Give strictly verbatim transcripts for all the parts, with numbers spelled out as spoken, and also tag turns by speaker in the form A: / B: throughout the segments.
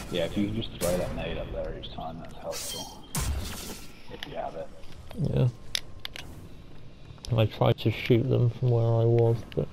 A: Yeah, if you can just throw that nade up there each time, that's helpful. If you have it.
B: Yeah. I tried to shoot them from where I was, but...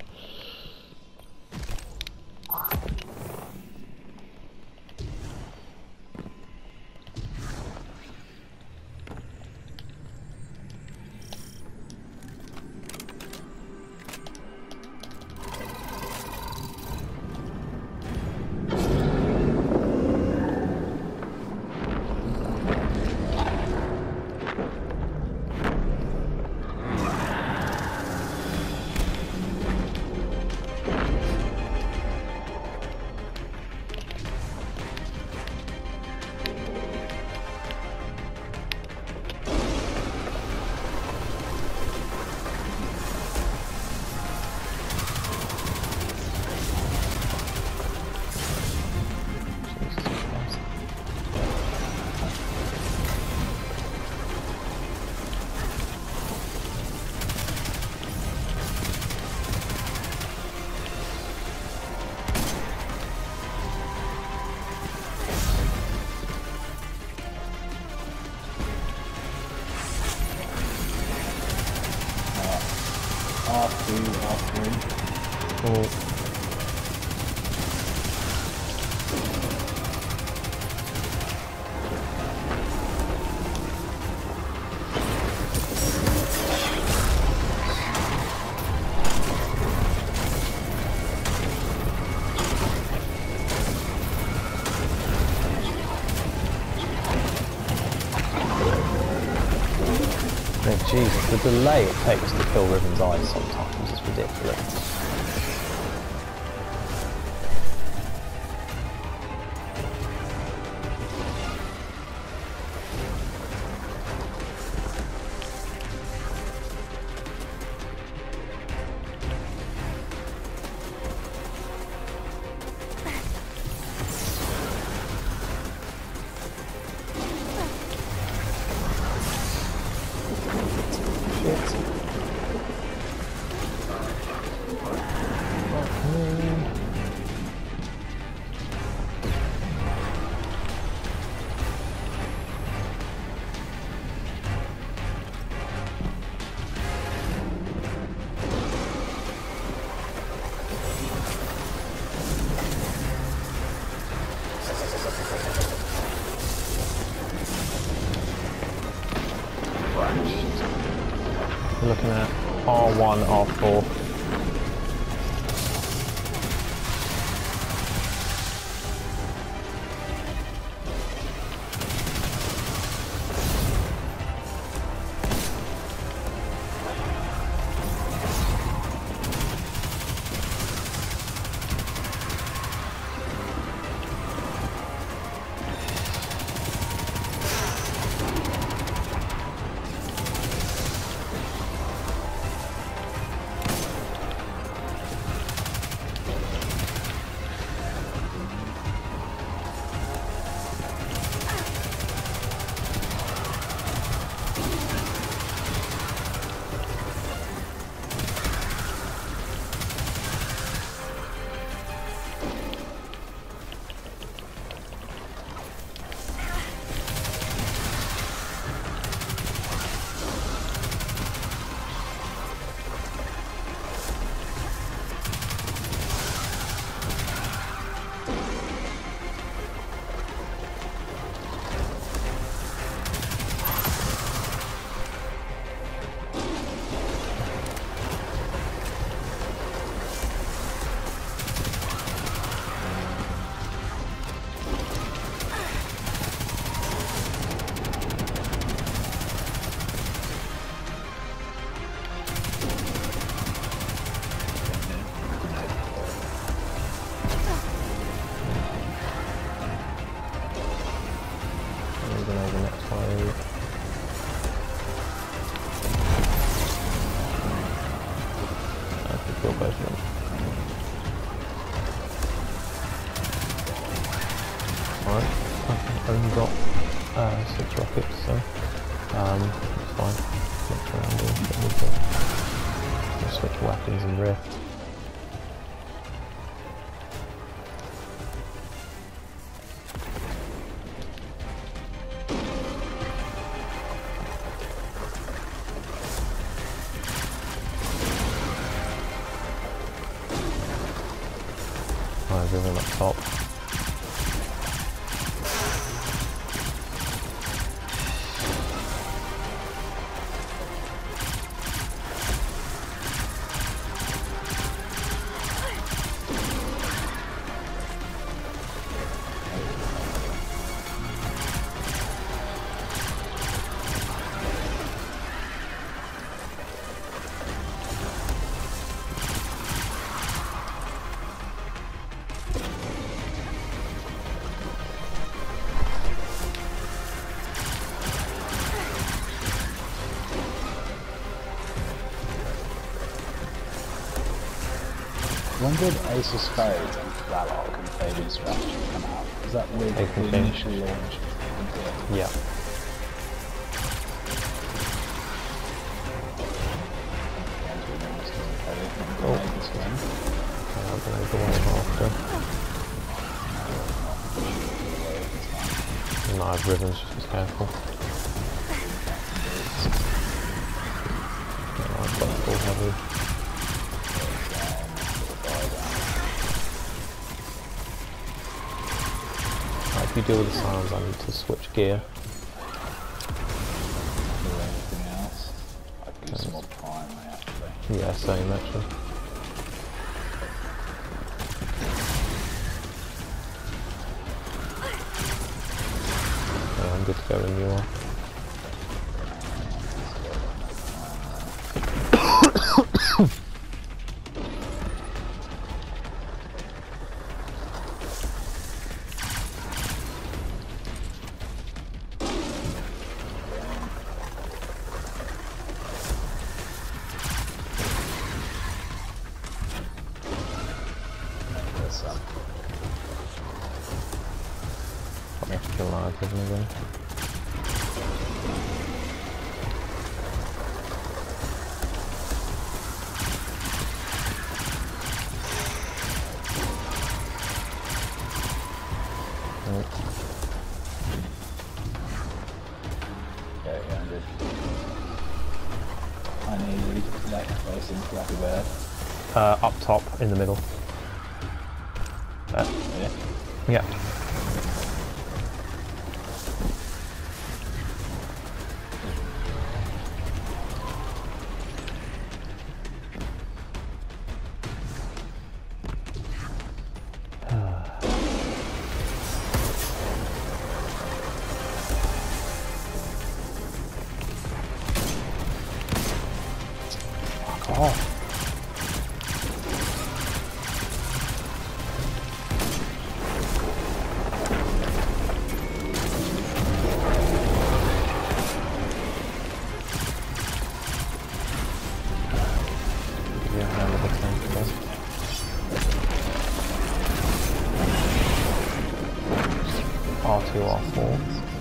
A: R two, R three.
B: Cool. Oh, Jesus, the delay it takes to kill Riven's eyes sometimes is ridiculous. We're looking at R one, R four. Alright, I've only got uh, six rockets, so um, it's fine. Switch around and we'll go. We'll switch weapons and rift. Riven up top.
A: When did Ace of Spades and Thralok and Fading Strategy come out? Is that with
B: Ace and
A: the
B: King.
A: initial launch?
B: Yeah.
A: Oh.
B: I'll grenade the one after. No, I have Rivens, just be careful. No, I've got full heavy. Right, if you deal with the silence, I need to switch gear.
A: Anything else? I could use some more primary actually.
B: Yeah, same actually. Yeah, I'm good to go when you are. Probably have to kill live with me again.
A: Yeah, yeah, I'm good. I need that facing Flappy Bird.
B: Uh, up top, in the middle. There.
A: Yeah.
B: Yeah. Fuck off. Yeah, handle the tank again. R two, R four.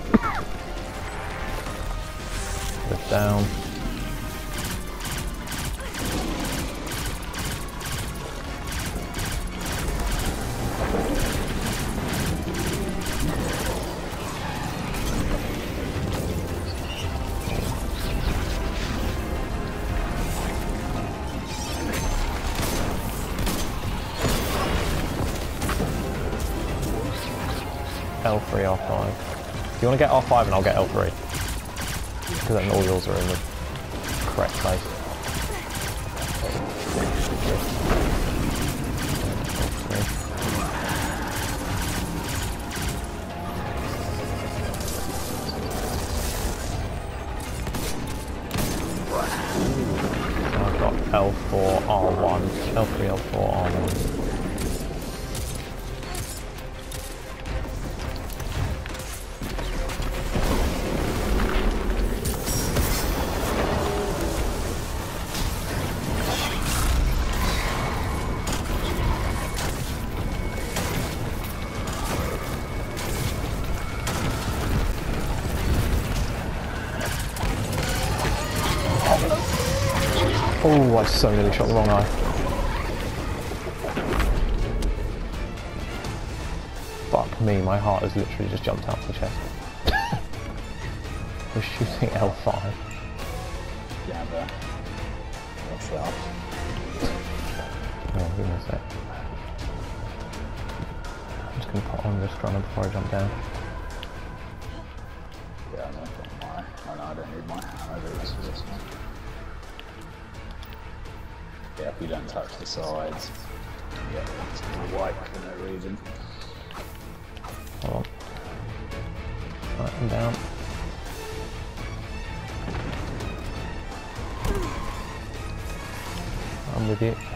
B: Lift down. L three, R five. Do you want to get R five and I'll get L three? Because then all yours are in the correct place. So I've got L four, R one, L three, L four, R one. Oh, I so nearly shot the wrong eye. Fuck me, my heart has literally just jumped out of the chest. We're shooting L five.
A: Yeah, but what's that?
B: Oh, give me a sec. can put on this runner before I jump down.
A: Yeah, I'm gonna put my. Oh no, I don't need my hammer boots for this one. Yeah, if you don't touch the sides, yeah, it's white for no reason.
B: Hold on. Right, I'm down. I'm with you.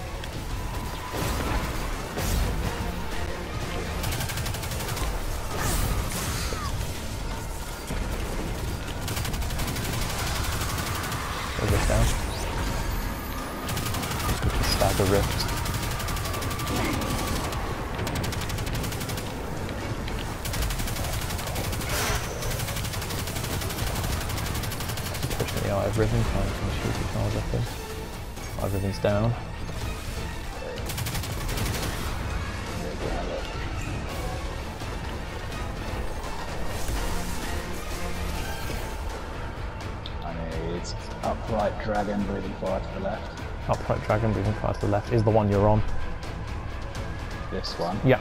B: Pull this down. Stagger rift. Pushing the eye of Riven, trying to shoot the cars up in. Eye of Riven's down. Upright dragon breathing fire to the left. Upright dragon breathing fire to the left is the one you're on.
A: This one?
B: Yeah.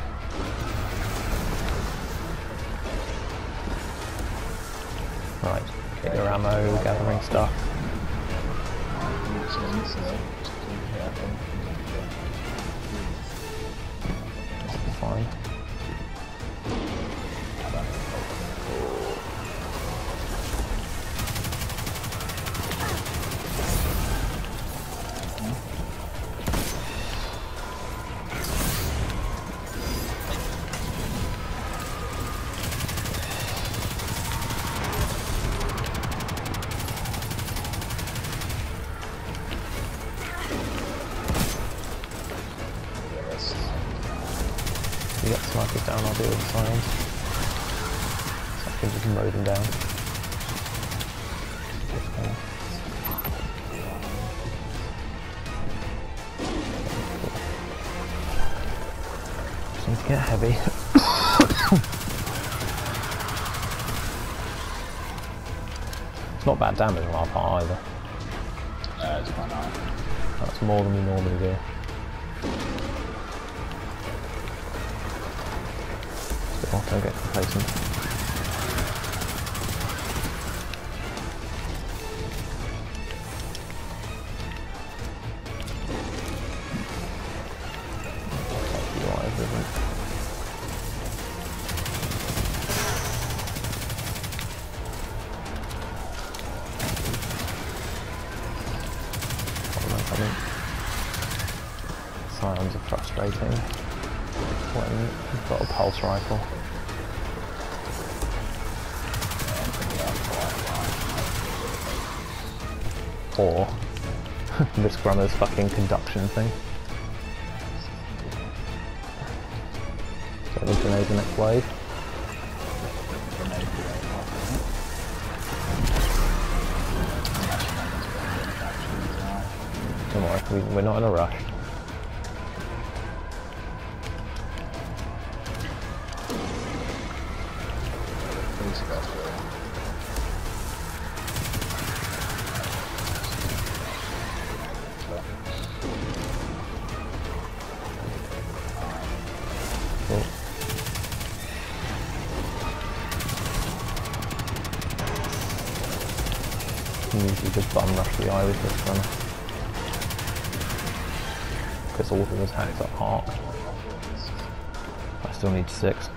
B: Right, get your ammo, gathering stuff. Fine. You get snipers down, I'll deal with the sirens. So I can just mow them down. Okay. Just need to get heavy. It's not bad damage on our part either.
A: Uh, it's quite nice.
B: That's more than we normally do. Still, don't get complacent. Sirens are frustrating when you've got a pulse rifle. Or risk runner's fucking conduction thing. So we grenade the next wave. Don't worry, we, we're not in a rush. Cool. You usually just bum rush the eye with this runner. Because all of his attacks are arc. I still need six.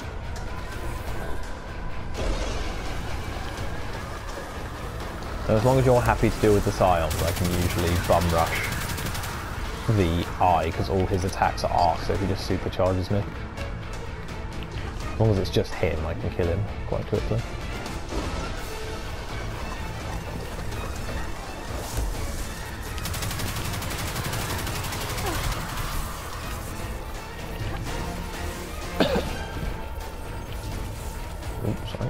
B: So as long as you're happy to deal with the Scions, I can usually bum rush the eye because all his attacks are arc, so he just supercharges me. As long as it's just him, I can kill him quite quickly. Oops, sorry.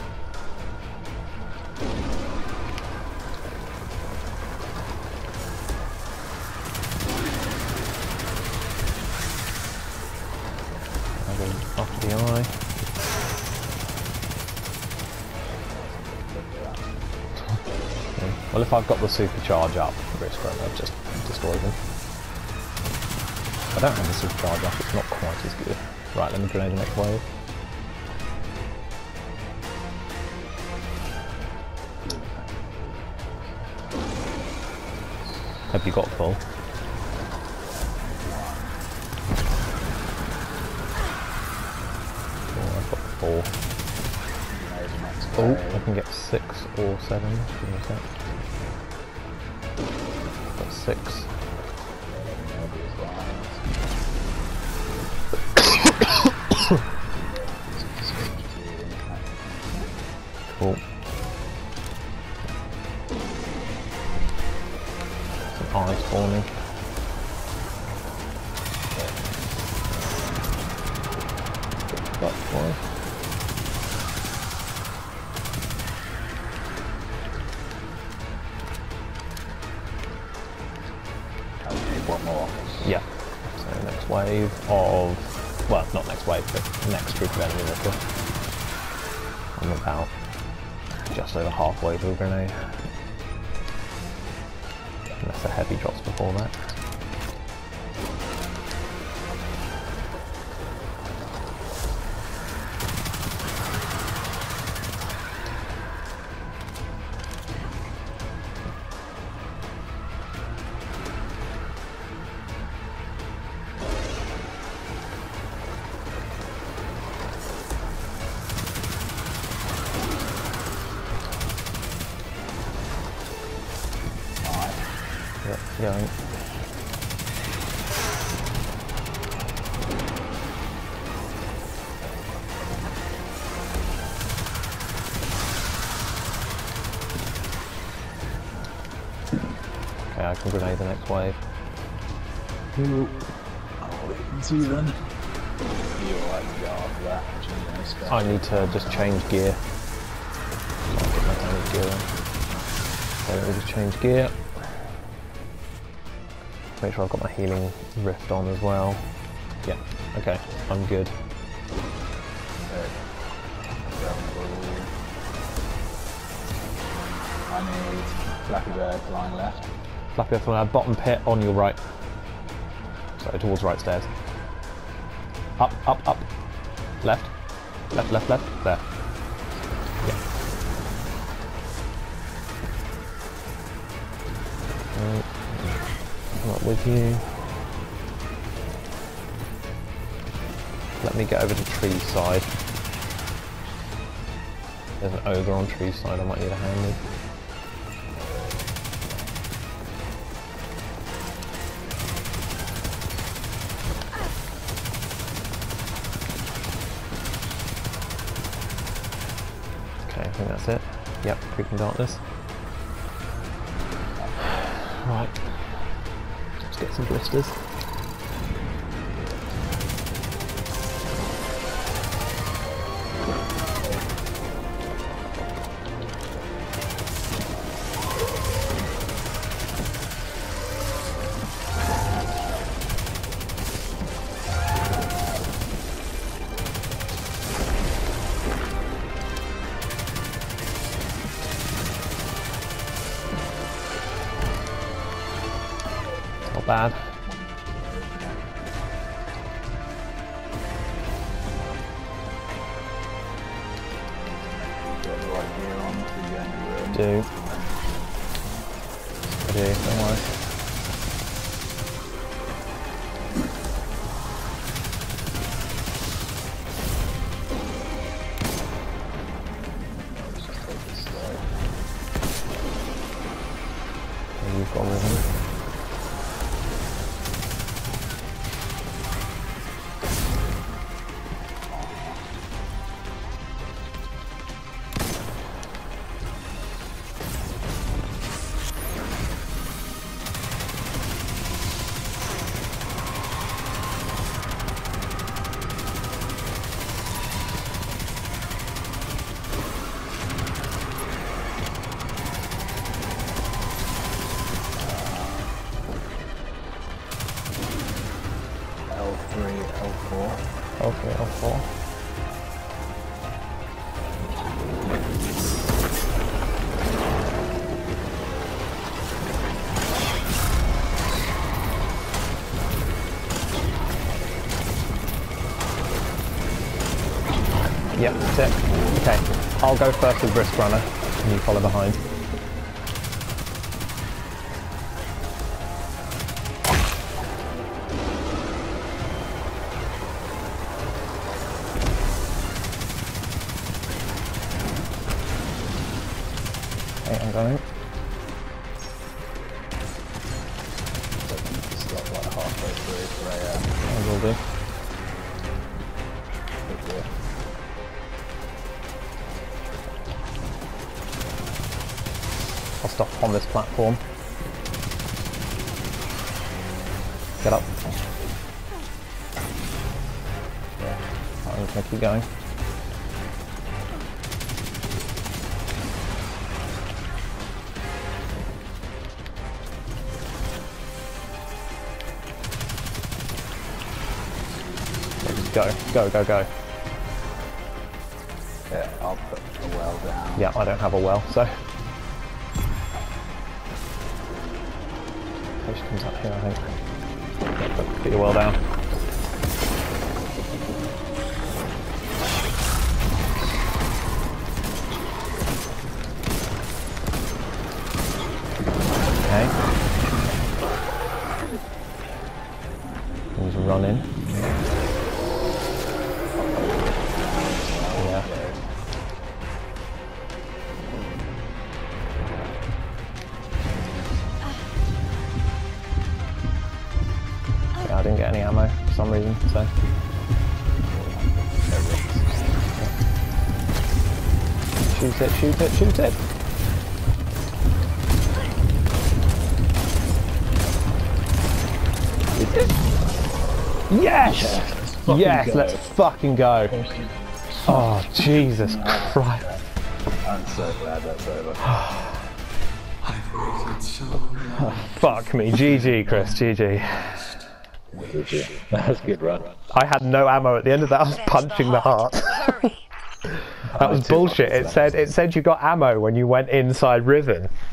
B: After the eye. Okay. Well, if I've got the supercharge up, risk runner, I've just destroyed them. If I don't have the supercharge up, it's not quite as good. Right, let me grenade the next wave. Have you got full? Oh, I've got four. Oh, I can get six or seven. Give me a sec. Got six. Cool. Some eyes forming. That's one.
A: One more.
B: Yeah. So next wave of, well, not next wave, but next group of enemy liquor. I'm about just over halfway to a grenade. Unless the heavy drops before that. Yeah. Okay, I can grenade the next wave.
A: Ooh. I'll wait and see then. You're alright to go after that.
B: I need to just change gear. I'll get my damage gear on. So let me just change gear. Make sure I've got my healing rift on as well. Yeah, okay, I'm good.
A: I need Flappy Bird line left.
B: Flappy Bird line, bottom pit on your right. So towards right stairs. Up, up, up. Left. Left, left, left. There. Yeah. Right. I'm not with you. Let me get over to tree side. There's an ogre on tree side I might need a hand with. Okay, I think that's it. Yep, creeping darkness. Right. Let's get some blisters. Not bad. Do. I do, don't worry. You've got rhythm. Yep, that's it. Okay, I'll go first with Brisk Runner, and you follow behind. Okay, I'm going.
A: It's like halfway through for a, uh,
B: I will do. I'll stop on this platform. Get up. Yeah, I'm just gonna keep going. Just go, go, go, go.
A: Yeah, I'll put a well down.
B: Yeah, I don't have a well, so. She comes up here, I think. Yeah, put, put your well down. Okay. Just run in. Yeah. Yeah, I didn't get any ammo for some reason, so. Shoot it, shoot it, shoot it! Yes!
A: Yeah,
B: yes,
A: go.
B: let's fucking go! Oh, Jesus Christ.
A: I'm so glad that's over.
B: Oh, fuck me, G G Chris, G G.
A: That was a good run.
B: I had no ammo at the end of that, I was punching the heart. That was bullshit, it said, it said you got ammo when you went inside Riven.